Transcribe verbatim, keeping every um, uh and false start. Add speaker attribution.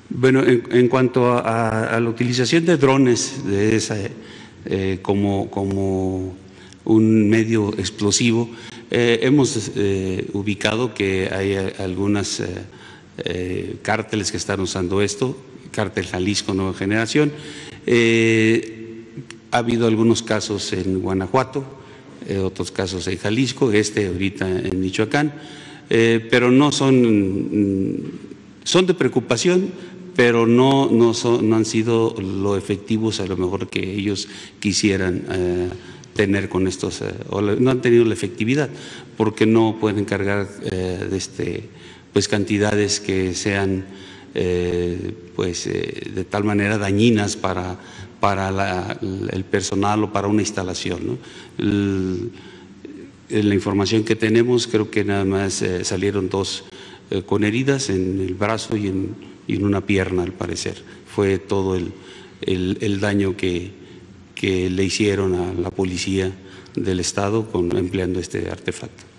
Speaker 1: Bueno, en, en cuanto a, a la utilización de drones de esa, eh, como, como un medio explosivo, eh, hemos eh, ubicado que hay algunas eh, eh, cárteles que están usando esto, Cártel Jalisco Nueva Generación. Eh, ha habido algunos casos en Guanajuato, eh, otros casos en Jalisco, este ahorita en Michoacán, eh, pero no son, son de preocupación, pero no, no, son, no han sido lo efectivos a lo mejor que ellos quisieran eh, tener con estos, eh, o no han tenido la efectividad, porque no pueden cargar eh, de este, pues cantidades que sean eh, pues, eh, de tal manera dañinas para, para la, el personal o para una instalación, ¿no? El, en la información que tenemos, creo que nada más eh, salieron dos eh, con heridas en el brazo y en y en una pierna, al parecer. Fue todo el, el, el daño que, que le hicieron a la policía del Estado con, empleando este artefacto.